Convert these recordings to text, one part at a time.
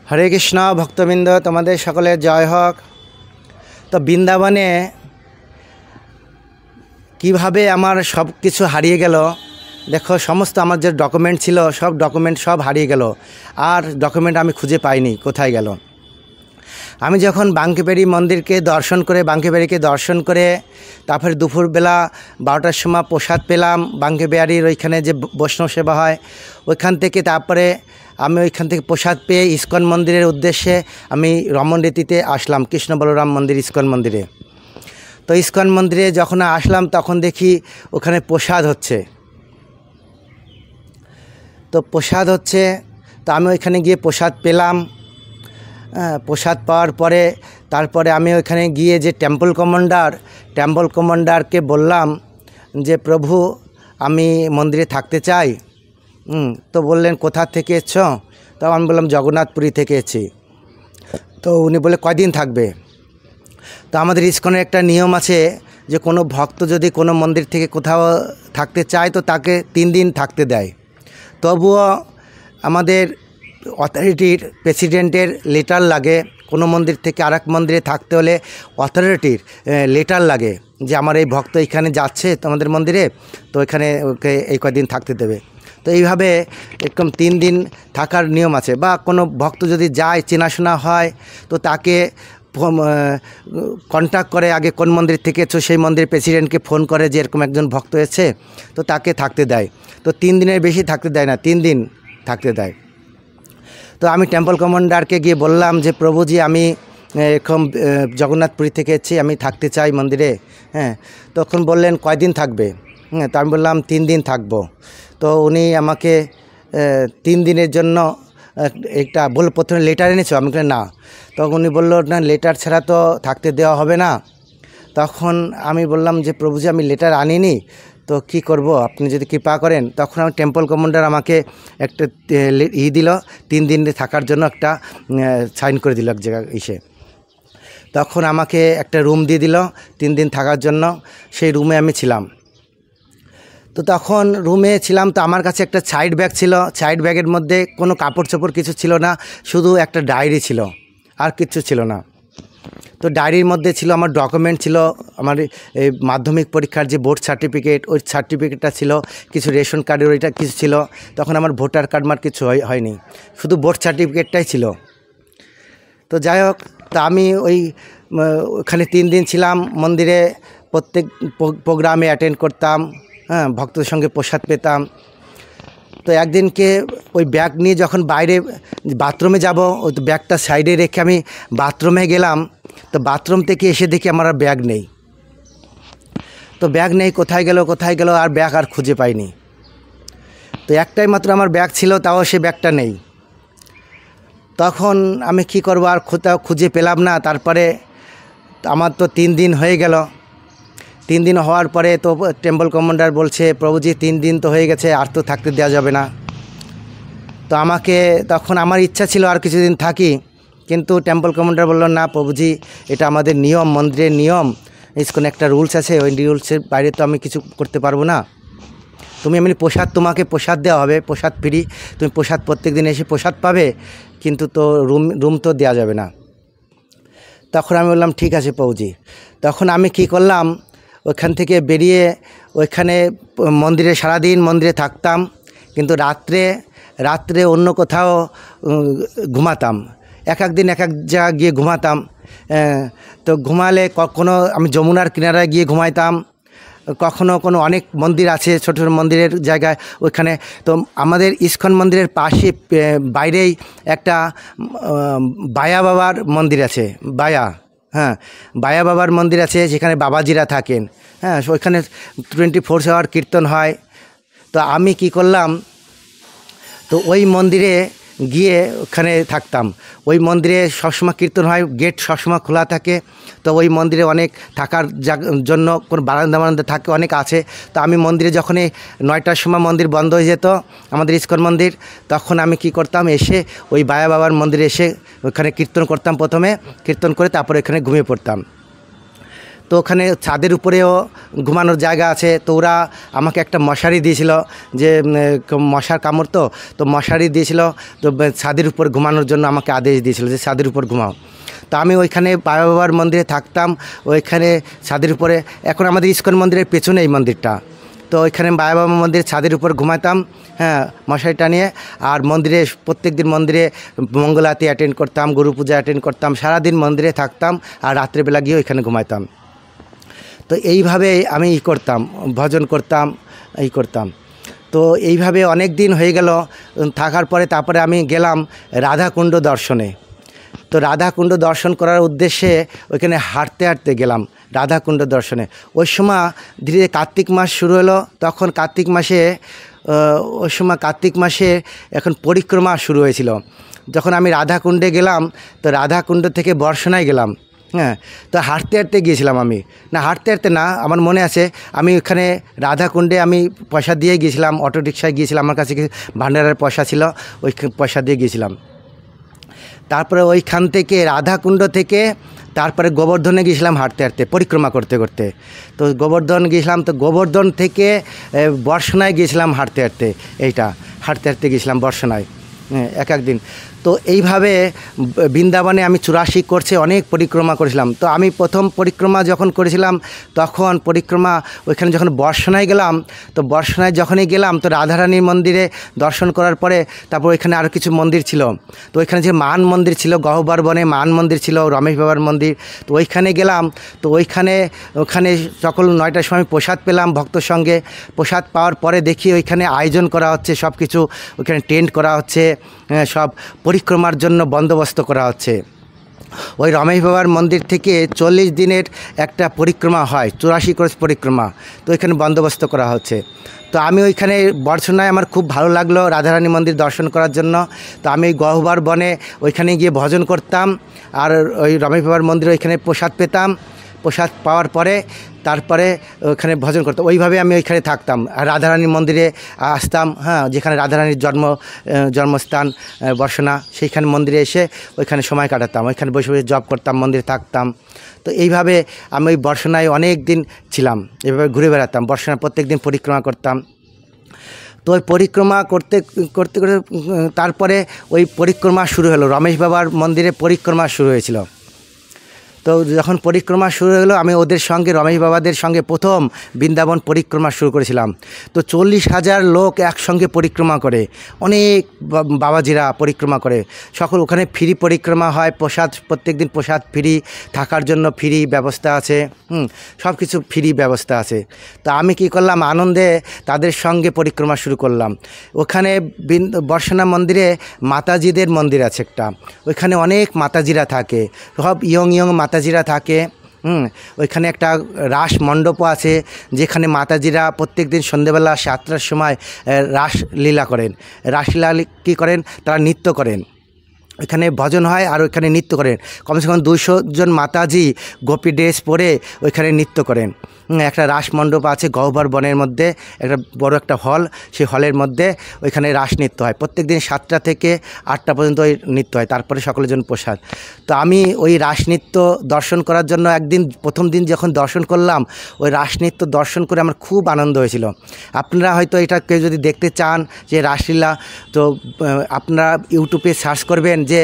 हरे कृष्ण भक्तबिंद तुम्हारे सकले जय हक। तो बृंदावने किभाबे आमार सब किछु हारिए गेल। देखो समस्त आमार जो डकुमेंट छिलो सब डकुमेंट सब हारिए गेल और डकुमेंट आमी खुঁজে पाइनी कोथाय गेल। आमी जखन बांकेबाड़ी मंदिर के दर्शन करे बांकेबाड़ी के दर्शन करे तारपर दुपुर बेला 12टार समय प्रसाद पेलाम बांकेबाड़ीर ओइखाने जे वैष्णव सेवा हय ओइखान थेके। तारपरे आमी ओइखान थेके प्रसाद पेये इस्कन मंदिरेर उद्देश्ये आमी रमण रीतिते आसलाम कृष्ण बलराम मंदिर इस्कन मंदिरे। तो इस्कन मंदिरे जखन आसलाम तखन देखी ओखाने प्रसाद होच्छे। तो प्रसाद होच्छे तो आमी ओइखाने गिये प्रसाद पेलाम। प्रसाद पाওয়ার পরে তারপরে আমি ওইখানে গিয়ে যে টেম্পল কমান্ডারকে বললাম যে প্রভু আমি মন্দিরে থাকতে চাই। তো বললেন কোথা থেকে এসেছো? তো আমি বললাম জগন্নাথপুরী থেকে এসেছি। তো উনি বলে কয়দিন থাকবে? তো আমাদের ইসকনের একটা নিয়ম আছে যে কোনো ভক্ত যদি কোনো মন্দির থেকে কোথাও থাকতে চায় তো তাকে 3 দিন থাকতে দেয়। তবুও আমাদের অথরিটির প্রেসিডেন্টের লেটার লাগে। কোনো মন্দির থেকে আরেক মন্দিরে থাকতে হলে অথরিটির লেটার লাগে যে আমার এই ভক্ত এখানে যাচ্ছে তোমাদের মন্দিরে, তো এখানে ওকে এই কয়দিন থাকতে দেবে। তো এইভাবে এরকম 3 দিন থাকার নিয়ম আছে। বা কোনো ভক্ত যদি যায় চেনাশোনা হয় তো তাকে কন্ট্যাক্ট করে আগে কোন মন্দির থেকে এসেছো সেই মন্দিরের প্রেসিডেন্টকে ফোন করে যে এরকম একজন ভক্ত এসেছে, তো তাকে থাকতে দেয়। তো 3 দিনের বেশি থাকতে দেয় না, 3 দিন থাকতে দেয়। তো আমি টেম্পল কমান্ডারকে গিয়ে বললাম যে প্রভুজি আমি এরকম জগন্নাথপুরী থেকে এসেছি, আমি থাকতে চাই মন্দিরে। হ্যাঁ, তখন বললেন কয়দিন থাকবে? হ্যাঁ, তো আমি বললাম 3 দিন থাকবো। তো উনি আমাকে 3 দিনের জন্য একটা বলল প্রথমে লেটার এনেছো? আমি বললাম না। তখন উনি বললো না লেটার ছাড়া তো থাকতে দেওয়া হবে না। তখন আমি বললাম যে প্রভুজি আমি লেটার আনিনি, তো কি করব আপনি যদি কৃপা করেন। তখন আমি টেম্পল কমান্ডার আমাকে একটা দিল 3 দিন থাকার জন্য একটা সাইন করে দিল এক জায়গায় এসে। তখন আমাকে একটা রুম দিয়ে দিল 3 দিন থাকার জন্য। সেই রুমে আমি ছিলাম। তো তখন রুমে ছিলাম তো আমার কাছে একটা সাইড ব্যাগ ছিল। সাইড ব্যাগের মধ্যে কোনো কাপড় চোপড় কিছু ছিল না, শুধু একটা ডায়েরি ছিল, আর কিছু ছিল না। তো ডায়েরির মধ্যে ছিল আমার ডকুমেন্ট ছিল, আমার এই মাধ্যমিক পরীক্ষার যে বোর্ড সার্টিফিকেট ওই সার্টিফিকেটটা ছিল, কিছু রেশন কার্ডের ওইটা কিছু ছিল। তখন আমার ভোটার কার্ড মার কিছু হয়নি, শুধু বোর্ড সার্টিফিকেটটাই ছিল। তো যাই হোক, তা আমি ওখানে 3 দিন ছিলাম মন্দিরে। প্রত্যেক প্রোগ্রামে অ্যাটেন্ড করতাম। হ্যাঁ, ভক্তদের সঙ্গে প্রসাদ পেতাম। তো একদিনকে ওই ব্যাগ নিয়ে যখন বাইরে বাথরুমে যাব, ওই ব্যাগটা সাইডে রেখে আমি বাথরুমে গেলাম। তো বাথরুম থেকে এসে দেখি আমার আর ব্যাগ নেই। তো ব্যাগ নেই, কোথায় গেল আর ব্যাগ আর খুঁজে পাইনি। তো একটাই মাত্র আমার ব্যাগ ছিল, তাও সে ব্যাগটা নেই। তখন আমি কি করব, আর কোথাও খুঁজে পেলাম না। তারপরে আমার তো 3 দিন হয়ে গেল। 3 দিন হওয়ার পরে তো টেম্পল কমান্ডার বলছে প্রভুজি 3 দিন তো হয়ে গেছে, আর তো থাকতে দেওয়া যাবে না। তো আমাকে তখন আমার ইচ্ছা ছিল আর কিছুদিন থাকি, কিন্তু টেম্পল কমান্ডার বলল না প্রভুজি এটা আমাদের নিয়ম, মন্দিরের নিয়ম, ইসকন একটা রুলস আছে, ওই রুলসের বাইরে তো আমি কিছু করতে পারবো না। তুমি এমনি প্রসাদ, তোমাকে প্রসাদ দেওয়া হবে, প্রসাদ ফ্রি, তুমি প্রসাদ প্রত্যেক দিন এসে প্রসাদ পাবে, কিন্তু তো রুম তো দেওয়া যাবে না। তখন আমি বললাম ঠিক আছে প্রভুজি। তখন আমি কি করলাম, ওইখান থেকে বেরিয়ে ওইখানে মন্দিরে সারাদিন মন্দিরে থাকতাম, কিন্তু রাত্রে অন্য কোথাও ঘুমাতাম। এক দিন এক জায়গায় গিয়ে ঘুমাতাম। তো ঘুমালে কখনো আমি যমুনার কিনারায় গিয়ে ঘুমাইতাম, কখনো কোনো অনেক মন্দির আছে ছোটো ছোটো মন্দিরের জায়গায় ওইখানে। তো আমাদের ইস্কন মন্দিরের পাশে বাইরেই একটা বায়া বাবার মন্দির আছে, হ্যাঁ বায়া বাবার মন্দির আছে, যেখানে বাবাজিরা থাকেন। হ্যাঁ, ওইখানে 24 আওয়ার কীর্তন হয়। তো আমি কি করলাম, তো ওই মন্দিরে গিয়ে ওখানে থাকতাম। ওই মন্দিরে সবসময় কীর্তন হয়, গেট সবসময় খোলা থাকে। তো ওই মন্দিরে অনেক থাকার জন্য কোনো বারান্দা থাকে, অনেক আছে। তো আমি মন্দিরে যখনই 9টার সময় মন্দির বন্ধ হয়ে যেত আমাদের ইস্কন মন্দির, তখন আমি কি করতাম, এসে ওই বায়া বাবার মন্দিরে এসে ওখানে কীর্তন করতাম। প্রথমে কীর্তন করে তারপরে এখানে ঘুমিয়ে পড়তাম। তো ওখানে ছাদের উপরেও ঘুমানোর জায়গা আছে। তো ওরা আমাকে একটা মশারি দিয়েছিল, যে মশার কামড়, তো মশারি দিয়েছিল। তো ছাদের উপর ঘুমানোর জন্য আমাকে আদেশ দিয়েছিল যে ছাদের উপর ঘুমাও। তো আমি ওইখানে বাবা বাবার মন্দিরে থাকতাম, ওইখানে ছাদের উপরে। এখন আমাদের ইস্কন মন্দিরের পেছনে এই মন্দিরটা। তো ওইখানে বাবা বাবা মন্দিরের ছাদের উপর ঘুমাতাম, হ্যাঁ, মশারি টানিয়ে। আর মন্দিরে প্রত্যেক দিন মন্দিরে মঙ্গলারতি অ্যাটেন্ড করতাম, গুরু পূজা অ্যাটেন্ড করতাম, সারাদিন মন্দিরে থাকতাম আর রাত্রেবেলা গিয়ে ওইখানে ঘুমাইতাম। তো এইভাবে আমি করতাম, ভজন করতাম, করতাম। তো এইভাবে অনেক দিন হয়ে গেল থাকার পরে তারপরে আমি গেলাম রাধাকুণ্ড দর্শনে। তো রাধাকুণ্ড দর্শন করার উদ্দেশ্যে ওইখানে হাঁটতে হাঁটতে গেলাম রাধাকুণ্ড দর্শনে। ওই সময় ধীরে ধীরে কার্তিক মাস শুরু হলো। তখন কার্তিক মাসে ওই সময় কার্তিক মাসে এখন পরিক্রমা শুরু হয়েছিল। যখন আমি রাধাকুণ্ডে গেলাম, তো রাধাকুণ্ড থেকে বর্ষণায় গেলাম, হ্যাঁ। তো হাঁটতে হাঁটতে গিয়েছিলাম আমি, না হাঁটতে হাঁটতে না, আমার মনে আছে আমি ওখানে রাধাকুণ্ডে আমি পয়সা দিয়ে গিয়েছিলাম, অটো রিক্সায় গিয়েছিলাম, আমার কাছে ভান্ডারের পয়সা ছিল, ওই পয়সা দিয়ে গিয়েছিলাম। তারপরে ওইখান থেকে রাধাকুণ্ড থেকে তারপরে গোবর্ধনে গিয়েছিলাম হাঁটতে হাঁটতে, পরিক্রমা করতে করতে। তো গোবর্ধন গিয়েছিলাম, তো গোবর্ধন থেকে বর্ষণায় গিয়েছিলাম হাঁটতে হাঁটতে, হাঁটতে হাঁটতে গিয়েছিলাম বর্ষণায় এক একদিন। তো এইভাবে বৃন্দাবনে আমি 84 কোর্সে অনেক পরিক্রমা করেছিলাম। তো আমি প্রথম পরিক্রমা যখন করেছিলাম, তখন পরিক্রমা ওইখানে যখন বর্ষণায় গেলাম, তো বর্ষণায় যখনই গেলাম, তো রাধারানীর মন্দিরে দর্শন করার পরে তারপর ওইখানে আরও কিছু মন্দির ছিল। তো ওইখানে যে মান মন্দির ছিল, গহ্বর বনে মান মন্দির ছিল, রমেশ বাবার মন্দির। তো ওইখানে গেলাম। তো ওইখানে সকাল 9টার সময় প্রসাদ পেলাম ভক্তর সঙ্গে। প্রসাদ পাওয়ার পরে দেখি ওইখানে আয়োজন করা হচ্ছে, সব কিছু ওইখানে টেন্ট করা হচ্ছে, সব পরিক্রমার জন্য বন্দোবস্ত করা হচ্ছে। ওই রমেশ বাবার মন্দির থেকে 40 দিনের একটা পরিক্রমা হয়, 84 কোর্স পরিক্রমা। তো ওইখানে বন্দোবস্ত করা হচ্ছে। তো আমি ওইখানে বর্ষণায় আমার খুব ভালো লাগলো রাধারানী মন্দির দর্শন করার জন্য। তো আমি ওই গহ্বর বনে ওইখানে গিয়ে ভজন করতাম, আর ওই রমেশ বাবার মন্দিরে ওইখানে প্রসাদ পেতাম। প্রসাদ পাওয়ার পরে তারপরে ওখানে ভজন করতাম। ওইভাবে আমি ওইখানে থাকতাম আর রাধারানীর মন্দিরে আসতাম, হ্যাঁ, যেখানে রাধারানীর জন্মস্থান বর্ষণা, সেইখানে মন্দিরে এসে ওইখানে সময় কাটাতাম, ওইখানে বসে বসে জব করতাম, মন্দিরে থাকতাম। তো এইভাবে আমি ওই বর্ষণায় অনেক দিন ছিলাম, এইভাবে ঘুরে বেড়াতাম, বর্ষণা প্রত্যেক দিন পরিক্রমা করতাম। তো ওই পরিক্রমা করতে করতে করতে তারপরে ওই পরিক্রমা শুরু হলো, রমেশ বাবার মন্দিরে পরিক্রমা শুরু হয়েছিল। তো যখন পরিক্রমা শুরু হলো, আমি ওদের সঙ্গে রমেশ বাবাদের সঙ্গে প্রথম বৃন্দাবন পরিক্রমা শুরু করেছিলাম। তো 40,000 লোক একসঙ্গে পরিক্রমা করে, অনেক বাবাজিরা পরিক্রমা করে, সকল ওখানে ফ্রি পরিক্রমা হয়, প্রসাদ প্রত্যেক দিন প্রসাদ ফ্রি, থাকার জন্য ফ্রি ব্যবস্থা আছে, সব কিছু ফ্রি ব্যবস্থা আছে। তো আমি কি করলাম, আনন্দে তাদের সঙ্গে পরিক্রমা শুরু করলাম। ওখানে বর্ষণা মন্দিরে মাতাজিদের মন্দির আছে একটা, ওইখানে অনেক মাতাজিরা থাকে, সব ইয়ং মাতাজিরা থাকে। ওইখানে একটা রাস মণ্ডপও আছে, যেখানে মাতাজিরা প্রত্যেক দিন সন্ধ্যেবেলা 7টার সময় রাসলীলা করেন। রাসলীলা কী করেন, তারা নৃত্য করেন, এখানে ভজন হয় আর ওইখানে নৃত্য করেন। কমসে কম 200 জন মাতাজি গোপী ড্রেস পরে ওইখানে নৃত্য করেন। একটা রাস মণ্ডপ আছে গহ্বর বনের মধ্যে, একটা বড় একটা হল, সেই হলের মধ্যে ওইখানে রাস নৃত্য হয় প্রত্যেক দিন 7টা থেকে 8টা পর্যন্ত ওই নৃত্য হয়, তারপরে সকলের জন্য প্রসাদ। তো আমি ওই রাস নৃত্য দর্শন করার জন্য একদিন প্রথম দিন যখন দর্শন করলাম, ওই রাস নৃত্য দর্শন করে আমার খুব আনন্দ হয়েছিল। আপনারা হয়তো এটা কেউ যদি দেখতে চান যে রাসলীলা, তো আপনারা ইউটিউবে সার্চ করবেন যে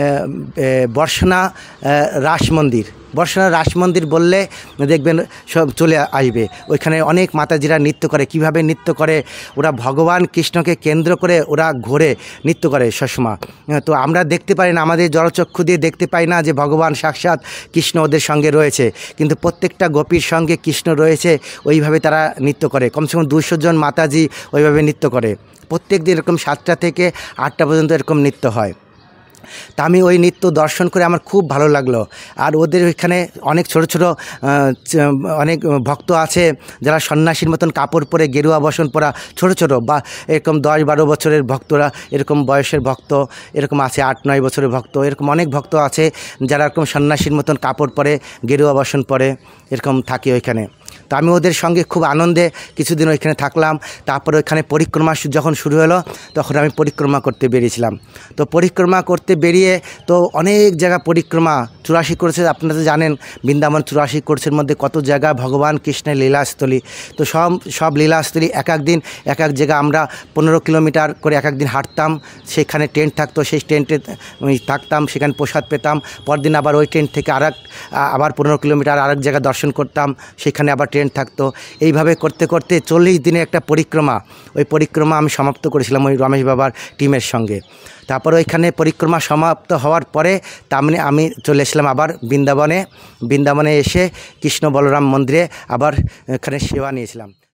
বর্ষণা রাস মন্দির, বর্ষণা রাস মন্দির বললে দেখবেন সব চলে আসবে। ওইখানে অনেক মাতাজিরা নৃত্য করে, কিভাবে নৃত্য করে, ওরা ভগবান কৃষ্ণকে কেন্দ্র করে ওরা ঘোরে নৃত্য করে সবসময়। তো আমরা দেখতে পাই না, আমাদের জলচক্ষু দিয়ে দেখতে পাই না যে ভগবান সাক্ষাৎ কৃষ্ণ ওদের সঙ্গে রয়েছে, কিন্তু প্রত্যেকটা গোপীর সঙ্গে কৃষ্ণ রয়েছে, ওইভাবে তারা নৃত্য করে। কমসে কম 200 জন মাতাজি ওইভাবে নৃত্য করে, প্রত্যেক দিন এরকম 7টা থেকে 8টা পর্যন্ত এরকম নৃত্য হয়। তা আমি ওই নৃত্য দর্শন করে আমার খুব ভালো লাগলো। আর ওদের ওইখানে অনেক ছোট ছোট অনেক ভক্ত আছে যারা সন্ন্যাসীর মতন কাপড় পরে, গেরুয়া বসন পরা, ছোট ছোট বা এরকম 10-12 বছরের ভক্তরা, এরকম বয়সের ভক্ত এরকম আছে, 8-9 বছরের ভক্ত, এরকম অনেক ভক্ত আছে যারা এরকম সন্ন্যাসীর মতন কাপড় পরে, গেরুয়া বসন পরে এরকম থাকে ওইখানে। তো আমি ওদের সঙ্গে খুব আনন্দে কিছুদিন ওইখানে থাকলাম। তারপরে ওইখানে পরিক্রমা যখন শুরু হলো তখন আমি পরিক্রমা করতে বেরিয়েছিলাম। তো পরিক্রমা করতে বেরিয়ে তো অনেক জায়গা পরিক্রমা 84 কোর্সে, আপনারা তো জানেন বৃন্দাবন 84 কোর্সের মধ্যে কত জায়গা ভগবান কৃষ্ণের লীলাস্থলী। তো সব লীলাস্থলী এক এক দিন এক এক জায়গা আমরা 15 কিলোমিটার করে এক একদিন হাঁটতাম। সেখানে টেন্ট থাকতো, সেই টেন্টে থাকতাম, সেখানে প্রসাদ পেতাম। পরদিন আবার ওই টেন্ট থেকে আবার 15 কিলোমিটার আরেক জায়গা দর্শন করতাম, সেখানে আবার টেন্ট থাকতো। এইভাবে করতে করতে 40 দিনের একটা পরিক্রমা, ওই পরিক্রমা আমি সমাপ্ত করেছিলাম ওই রমেশ বাবার টিমের সঙ্গে। তারপর ওইখানে পরিক্রমা সমাপ্ত হওয়ার পরে তার মানে আমি চলে এসলাম আবার বৃন্দাবনে এসে কৃষ্ণ বলরাম মন্দিরে আবার এখানে সেবা নিয়েছিলাম।